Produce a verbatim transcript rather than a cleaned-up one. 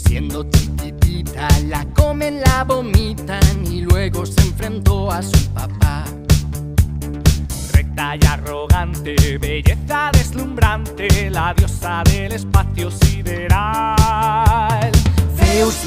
Siendo chiquitita la comen, la vomitan y luego se enfrentó a su papá. Recta y arrogante, belleza deslumbrante, la diosa del espacio sideral. Zeus